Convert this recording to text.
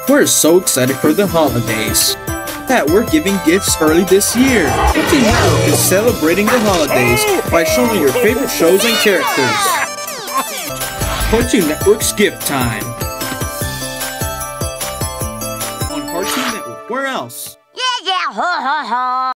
We're so excited for the holidays that we're giving gifts early this year. Cartoon Network is celebrating the holidays by showing your favorite shows and characters. Cartoon Network's Gift Time. On Cartoon Network, where else? Yeah, ha ha ha.